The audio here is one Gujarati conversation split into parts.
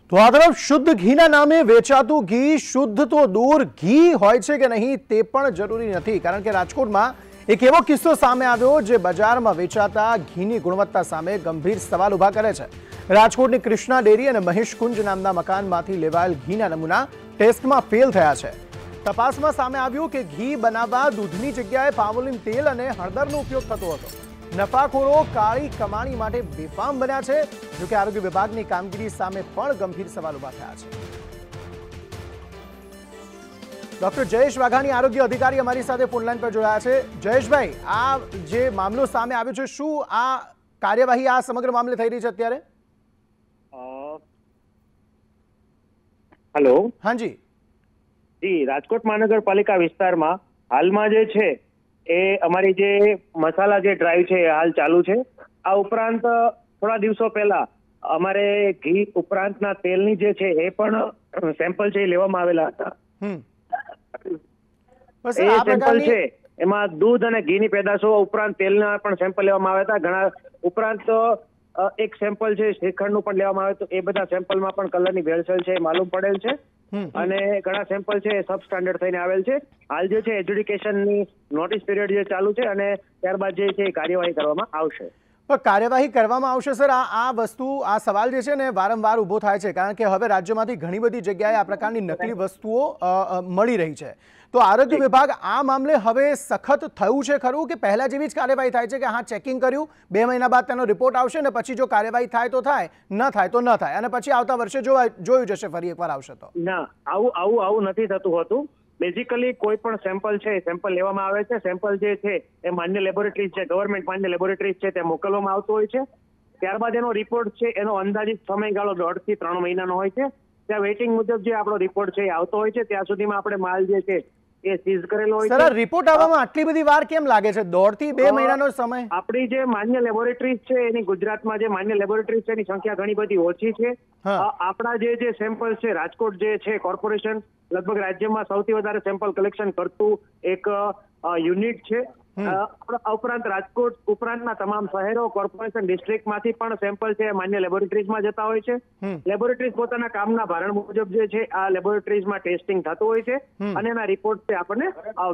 તો આ તરફ શુદ્ધ ઘીના નામે વેચાતું ઘી શુદ્ધ તો દૂર ઘી હોય છે કે નહીં તે પણ જરૂરી નથી, કારણ કે રાજકોટમાં એક એવો કિસ્સો સામે આવ્યો જે બજારમાં વેચાતા ઘીની ગુણવત્તા સામે ગંભીર સવાલ ઊભા કરે છે। રાજકોટની કૃષ્ણા ડેરી અને મહેશકુંજ નામના મકાનમાંથી લેવાયેલ ઘીના નમૂના ટેસ્ટમાં ફેલ થયા છે। તપાસમાં સામે આવ્યું કે ઘી બનાવવા દૂધની જગ્યાએ પામોલીન તેલ અને હળદરનો ઉપયોગ થતો હતો। નફાખોરો કાળી કમાણી માટે બેફામ બન્યા છે। જો કે આરોગ્ય વિભાગની કામગીરી સામે પણ ગંભીર સવાલ ઊભા થયા છે। ડોક્ટર જયેશ વાઘાણી આરોગ્ય અધિકારી અમારી સાથે ફોનલાઈન પર જોડાયા છે। જયેશભાઈ, આ જે મામલો સામે આવ્યો છે, શું આ કાર્યવાહી આ સમગ્ર મામલે થઈ રહી છે અત્યારે? હેલો, હાજી જી, રાજકોટ મહાનગરપાલિકા વિસ્તારમાં હાલમાં જે છે એ અમારી જે મસાલા જે ડ્રાઈવ છે એ હાલ ચાલુ છે। આ ઉપરાંત થોડા દિવસો પહેલા અમારે ઘી ઉપરાંતના તેલની જે છે એ પણ સેમ્પલ છે એ લેવામાં આવેલા હતા। એ સેમ્પલ છે એમાં દૂધ અને ઘીની પેદાશો ઉપરાંત તેલના પણ સેમ્પલ લેવામાં આવ્યા હતા। ઘણા ઉપરાંત એક સેમ્પલ છે શ્રીખંડનું પણ લેવામાં આવ્યું હતું। એ બધા સેમ્પલમાં પણ કલરની ભેળસેળ છે એ માલુમ પડેલ છે અને ઘણા સેમ્પલ છે એ સબ સ્ટાન્ડર્ડ થઈને આવેલ છે। હાલ જે છે એજ્યુડિકેશનની નોટિસ પીરિયડ જે ચાલુ છે અને ત્યારબાદ જે છે એ કાર્યવાહી કરવામાં આવશે। કાર્યવાહી કરવામાં આવશે સર। આ વસ્તુ આ સવાલ જે છે ને વારંવાર ઊભો થાય છે, કારણ કે હવે રાજ્યમાંથી ઘણી બધી જગ્યાએ આ પ્રકારની નકલી વસ્તુઓ મળી રહી છે। તો આરોગ્ય વિભાગ આ મામલે હવે સખત થયું છે ખરું, કે પહેલા જેવી જ કાર્યવાહી થાય છે કે હા ચેકિંગ કર્યું, 2 મહિના બાદ તેનો રિપોર્ટ આવશે ને પછી જો કાર્યવાહી થાય તો થાય, ન થાય તો ન થાય, અને પછી આવતા વર્ષે જોયું જશે ફરી એકવાર આવશે તો? ના, આવું નથી થતું હોતું। બેઝિકલી કોઈ પણ સેમ્પલ છે સેમ્પલ લેવામાં આવે છે। સેમ્પલ જે છે એ માન્ય લેબોરેટરીઝ છે, ગવર્મેન્ટ માન્ય લેબોરેટરીઝ છે, ત્યાં મોકલવામાં આવતો હોય છે। ત્યારબાદ એનો રિપોર્ટ છે એનો અંદાજિત સમયગાળો 2 થી 3 મહિનાનો હોય છે। ત્યાં વેઇટિંગ મુજબ જે આપણો રિપોર્ટ છે એ આવતો હોય છે, ત્યાં સુધીમાં આપણે માલ જે છે એ સીઝ કરેલો હોય છે। સર, રિપોર્ટ આવવામાં આટલી બધી વાર કેમ લાગે છે? 1.5 થી 2 મહિનાનો સમય? આપણી જે માન્ય લેબોરેટરીઝ છે એની ગુજરાતમાં જે માન્ય લેબોરેટરીઝ છે એની સંખ્યા ઘણી બધી ઓછી છે। આપણા જે સેમ્પલ છે, રાજકોટ જે છે કોર્પોરેશન લગભગ રાજ્યમાં સૌથી વધારે સેમ્પલ કલેક્શન કરતું એક યુનિટ છે। ઉપરાંત રાજકોટ ઉપરાંતના તમામ શહેરો, કોર્પોરેશન, ડિસ્ટ્રિક્ટમાંથી પણ સેમ્પલ છે માન્ય લેબોરેટરીઝમાં જતા હોય છે। લેબોરેટરીઝ પોતાના કામના ભારણ મુજબ જે છે આ લેબોરેટરીઝમાં ટેસ્ટિંગ થતું હોય છે અને એના રિપોર્ટ છે આપણને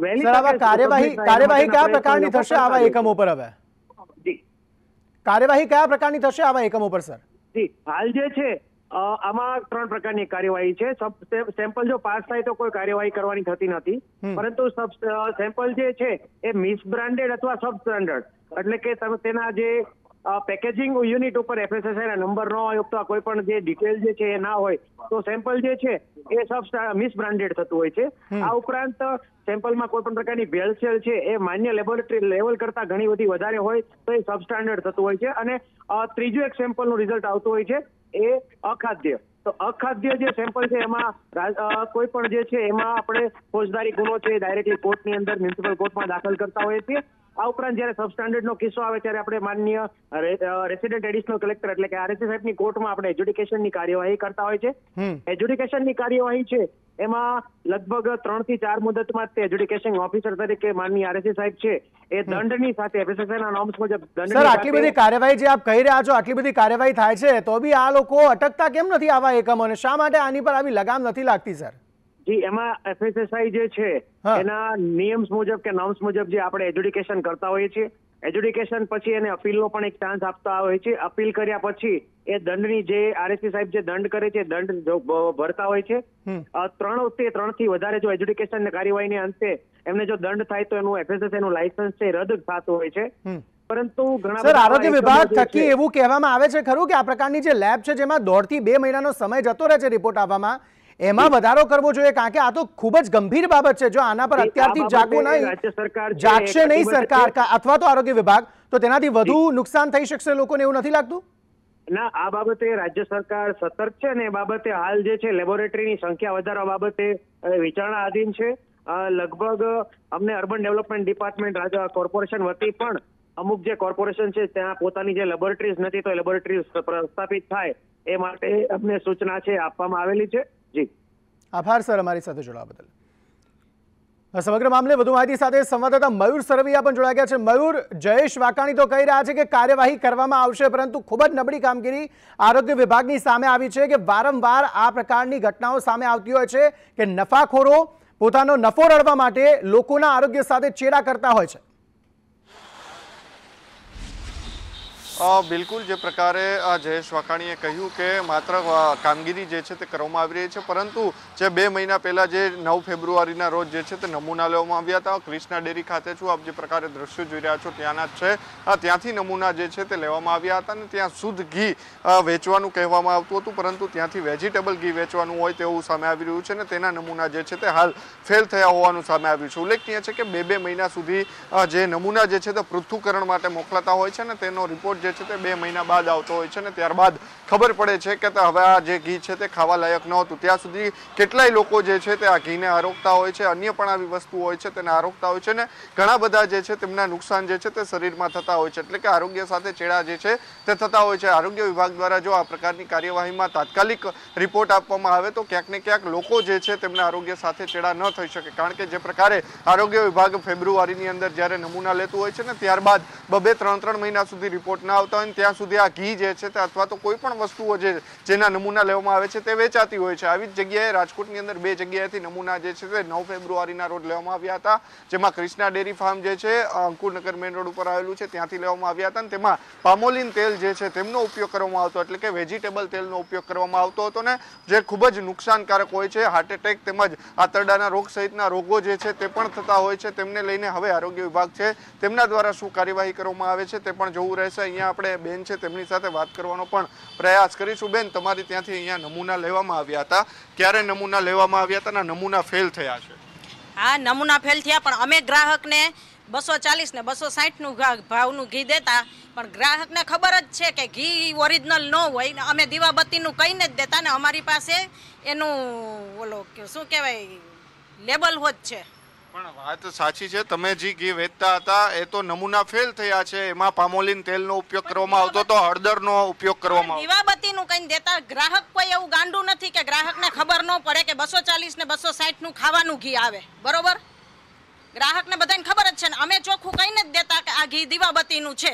કાર્યવાહી કયા પ્રકારની થશે આવા એકમો પર? હવે જી, કાર્યવાહી કયા પ્રકારની થશે આવા એકમો પર સર? જી, હાલ જે છે આમાં 3 પ્રકારની કાર્યવાહી છે। સેમ્પલ જો પાસ થાય તો કોઈ કાર્યવાહી કરવાની થતી નથી, પરંતુ સેમ્પલ જે છે એ મિસબ્રાન્ડેડ અથવા સબ સ્ટાન્ડર્ડ, એટલે કે તેના જે પેકેજિંગ યુનિટ ઉપર FSSAI ના નંબર ન હોય અથવા કોઈ પણ જે ડિટેલ જે છે એ ના હોય તો સેમ્પલ જે છે એ મિસબ્રાન્ડેડ થતું હોય છે। આ ઉપરાંત સેમ્પલમાં કોઈ પણ પ્રકારની ભેળસેળ છે એ માન્ય લેબોરેટરી લેવલ કરતા ઘણી બધી વધારે હોય તો એ સબસ્ટાન્ડર્ડ થતું હોય છે। અને ત્રીજું એક સેમ્પલનું રિઝલ્ટ આવતું હોય છે એ અખાદ્ય। તો અખાદ્ય જે સેમ્પલ છે એમાં કોઈ પણ જે છે એમાં આપણે ફોજદારી ગુનો છે ડાયરેક્ટલી કોર્ટની અંદર મ્યુનિસિપલ કોર્ટમાં દાખલ કરતા હોઈએ છીએ। આ ઉપરાંત જયારે સબસ્ટાન્ડર્ડનો કિસ્સો આવે ત્યારે આપણે માન્ય રેસિડેન્ટ એડિશનલ કલેક્ટર એટલે કે RSA સાહેબની કોર્ટમાં આપણે એજ્યુડિકેશનની કાર્યવાહી કરતા હોય છે। એજ્યુડિકેશનની કાર્યવાહી છે એમાં લગભગ 3 થી 4 મુદતમાં તે એજ્યુડિકેશન ઓફિસર તરીકે માનનીય RSA સાહેબ છે એ દંડની સાથે FSSAIના નોર્મ્સ મુજબ સર, આટલી બધી કાર્યવાહી જે આપ કહી રહ્યા છો, આટલી બધી કાર્યવાહી થાય છે તો બી આ લોકો અટકતા કેમ નથી આવા એકમોને? શા માટે આની પર આવી લગામ નથી લાગતી સર? જી, એમાં FSSAI જે છે એના નિયમ્સ મુજબ કે નોર્મ્સ મુજબ જે આપણે એજ્યુડિકેશન કરતા હોઈએ છીએ, એજ્યુડિકેશન પછી એને અપીલનો પણ એક ચાન્સ આપતા હોય છે। અપીલ કર્યા પછી એ દંડની જે RSA સાહેબ જે દંડ કરે છે દંડ ભરતા હોય છે। 3 થી વધારે જો એજ્યુડિકેશન કાર્યવાહીને અંતે એમને જો દંડ થાય તો એનું FSSAI નું લાયસન્સ છે રદ થતું હોય છે। પરંતુ સર, આરોગ્ય વિભાગ થકી એવું કહેવામાં આવે છે ખરું કે આ પ્રકારની જે લેબ છે જેમાં 1.5 થી 2 મહિનાનો સમય જતો રહે છે રિપોર્ટ આવવામાં, એમાં વધારો કરવો જોઈએ? કારણ કે આ તો ખૂબ જ ગંભીર બાબત છે। જો આના પર અત્યારથી જાગવું નહીં, જાગશે નહીં સરકાર અથવા તો આરોગ્ય વિભાગ, તો તેનાથી વધુ નુકસાન થઈ શકશે લોકોને, એવું નથી લાગતું? ના, આ બાબતે રાજ્ય સરકાર સતર્ક છે અને એ બાબતે હાલ જે છે લેબોરેટરીની સંખ્યા વધારવા બાબતે વિચારણા આધીન છે। લગભગ અમને અર્બન ડેવલપમેન્ટ ડિપાર્ટમેન્ટ કોર્પોરેશન વતી પણ અમુક જે કોર્પોરેશન છે ત્યાં પોતાની જે લેબોરેટરીઝ નથી તો લેબોરેટરીઝ પ્રસ્થાપિત થાય એ માટે અમને સૂચના છે આપવામાં આવેલી છે। જી, આભાર સર અમારી સાથે જોડાવા બદલ। સમગ્ર મામલે વધુ માહિતી સાથે સંવાદદાતા મયુર સરવૈયા પણ જોડાઈ ગયા છે। મયુર, જયેશ વાકાણી તો કહી રહ્યા છે કે કાર્યવાહી કરવામાં આવશે, પરંતુ ખૂબ જ નબળી કામગીરી આરોગ્ય વિભાગની સામે આવી છે કે વારંવાર આ પ્રકારની ઘટનાઓ સામે આવતી હોય છે કે નફાખોરો પોતાનો નફો રળવા માટે લોકોના આરોગ્ય સાથે ચેડા કરતા હોય છે। બિલકુલ જે પ્રકારે જયેશ વાકાણીએ કહ્યું કે માત્ર કામગીરી જે છે તે કરવામાં આવી રહી છે, પરંતુ જે 2 મહિના પહેલા જે 9 ફેબ્રુઆરીના રોજ જે છે તે નમૂના લેવામાં આવ્યા હતા। ક્રિષ્ના ડેરી ખાતે છું, આપ જે પ્રકારે દ્રશ્યો જોઈ રહ્યા છો ત્યાંના જ છે, ત્યાંથી નમૂના જે છે તે લેવામાં આવ્યા હતા અને ત્યાં શુદ્ધ ઘી વેચવાનું કહેવામાં આવતું હતું, પરંતુ ત્યાંથી વેજીટેબલ ઘી વેચવાનું હોય તેવું સામે આવી રહ્યું છે અને તેના નમૂના જે છે તે હાલ ફેલ થયા હોવાનું સામે આવ્યું છે। ઉલ્લેખનીય છે કે 2 મહિના સુધી જે નમૂના જે છે તે પૃથ્થકરણ માટે મોકલાતા હોય છે અને તેનો રિપોર્ટ જે છે તે 2 મહિના બાદ આવતો હોય છે અને ત્યારબાદ ખબર પડે છે કે હવે આ જે ઘી છે તે ખાવા લાયક નહોતું। ત્યાં સુધી કેટલાય લોકો જે છે તે આ ઘીને આરોગતા હોય છે, અન્ય પણ આવી વસ્તુ હોય છે તેને આરોગતા હોય છે ને ઘણા બધા જે છે તેમના નુકસાન જે છે તે શરીરમાં થતા હોય છે, એટલે કે આરોગ્ય સાથે ચેડા જે છે તે થતા હોય છે। આરોગ્ય વિભાગ દ્વારા જો આ પ્રકારની કાર્યવાહીમાં તાત્કાલિક રિપોર્ટ આપવામાં આવે તો ક્યાંક ને ક્યાંક લોકો જે છે તેમના આરોગ્ય સાથે ચેડા ન થઈ શકે, કારણ કે જે પ્રકારે આરોગ્ય વિભાગ ફેબ્રુઆરીની અંદર જ્યારે નમૂના લેતું હોય છે ને ત્યારબાદ 2-3 મહિના સુધી રિપોર્ટ ના આવતા હોય ત્યાં સુધી આ ઘી જે છે તે અથવા તો કોઈ પણ વસ્તુઓ જેના નમૂના લેવામાં આવે છે તે વેચાતી હોય છે। આવી જ જગ્યાએ રાજકોટની અંદર 2 જગ્યાએથી નમૂના જે છે તે 9 ફેબ્રુઆરીના રોજ લેવામાં આવ્યા હતા, જેમાં ક્રિષ્ના ડેરી ફાર્મ જે છે અંકુરનગર મેઇન રોડ ઉપર આવેલું છે ત્યાંથી લેવામાં આવ્યા હતા અને તેમાં પામોલિન તેલ જે છે તેમનો ઉપયોગ કરવામાં આવતો, એટલે કે વેજીટેબલ તેલનો ઉપયોગ કરવામાં આવતો હતો ને જે ખૂબ જ નુકસાનકારક હોય છે। હાર્ટ એટેક તેમજ આંતરડાના રોગ સહિતના રોગો જે છે તે પણ થતા હોય છે, તેમને લઈને હવે આરોગ્ય વિભાગ છે તેમના દ્વારા શું કાર્યવાહી કરવામાં આવે છે તે પણ જોવું રહેશે। અહીંયા આપણે બેન છે તેમની સાથે વાત કરવાનો પણ પ્રયાસ કરીશું। બેન, તમારી ત્યાંથી અહીંયા નમૂના લેવામાં આવ્યા હતા, ક્યારે નમૂના લેવામાં આવ્યા હતા અને નમૂના ફેલ થયા છે? હા, નમૂના ફેલ થયા, પણ અમે ગ્રાહકને 240 ને 260 ભાવનું ઘી દેતા, પણ ગ્રાહકને ખબર જ છે કે ઘી ઓરિજિનલ ન હોય ને અમે દીવાબત્તીનું કહીને જ દેતા ને અમારી પાસે એનું ઓલો શું કહેવાય લેબલ હોત છે। પણ વાત સાચી છે, તમે જે ઘી વેચતા હતા એ તો નમૂના ફેલ થયા છે, એમાં પામોલિન તેલનો ઉપયોગ કરવામાં આવતો તો હળદરનો ઉપયોગ કરવામાં આવતો। દીવાબત્તીનું કઈ દેતા, ગ્રાહક કોઈ એવું ગાંડું નથી કે ગ્રાહકને ખબર ન પડે કે 240 ને 260 નું ખાવાનું ઘી આવે, બરોબર? ગ્રાહકને બધાને ખબર જ છે ને અમે ચોખ્ખું કહીને જ દેતા કે આ ઘી દીવાબત્તીનું છે,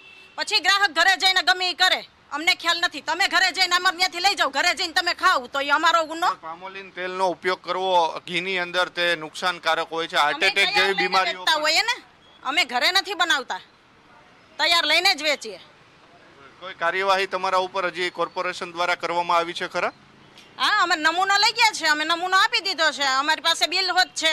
પછી ગ્રાહક ઘરે જઈને ગમે એ કરે, અમને ખ્યાલ નથી, તમે ઘરે જઈને અમારે ત્યાંથી લઈ જાઓ, ઘરે જઈને તમે ખાવ તો એ અમારો ગુનો। પામોલિન તેલનો ઉપયોગ કરવો ઘીની અંદર તે નુકસાનકારક હોય છે, હાર્ટ એટેક જેવી બીમારીઓ હોય ને, અમે ઘરે નથી બનાવતા, તૈયાર લઈને જ વેચીએ। કોઈ કાર્યવાહી તમારા ઉપર હજી કોર્પોરેશન દ્વારા કરવામાં આવી છે ખરા? હા, અમે નમૂના લઈ ગયા છે, અમે નમૂનો આપી દીધો છે, અમારી પાસે બિલ હોત છે।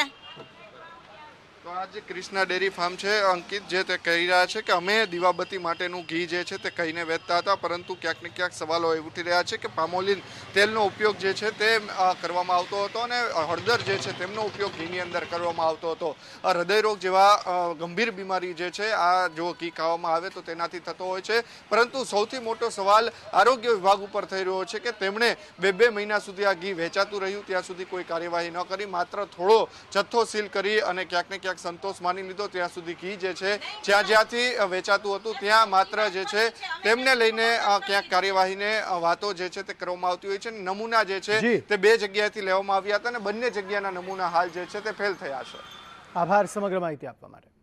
તો આ જે ક્રિષ્ના ડેરી ફાર્મ છે અંકિત જે તે કહી રહ્યા છે કે અમે દીવાબત્તી માટેનું ઘી જે છે તે કહીને વેચતા હતા, પરંતુ ક્યાંક ને ક્યાંક સવાલો એ ઉઠી રહ્યા છે કે પામોલિન તેલનો ઉપયોગ જે છે તે કરવામાં આવતો હતો અને હળદર જે છે તેમનો ઉપયોગ ઘીની અંદર કરવામાં આવતો હતો। હૃદયરોગ જેવા ગંભીર બીમારી જે છે આ જો ઘી ખાવામાં આવે તો તેનાથી થતો હોય છે, પરંતુ સૌથી મોટો સવાલ આરોગ્ય વિભાગ ઉપર થઈ રહ્યો છે કે તેમણે 2 મહિના સુધી આ ઘી વેચાતું રહ્યું ત્યાં સુધી કોઈ કાર્યવાહી ન કરી, માત્ર થોડો જથ્થો સીલ કરી અને ક્યાંક ને ક્યાંક સંતોષ માની લીધો। ત્યાં સુધી ઘી જે છે જ્યાંથી વેચાતું હતું ત્યાં માત્ર જે છે તેમને લઈને ક્યાંક કાર્યવાહીને વાતો જે છે તે કરવામાં આવતી હોય છે। નમૂના જે છે તે 2 જગ્યાએથી લેવામાં આવ્યા હતા અને બંને જગ્યાના નમૂના હાલ જે છે તે ફેલ થયા છે। આભાર સમગ્ર માહિતી આપવા માટે।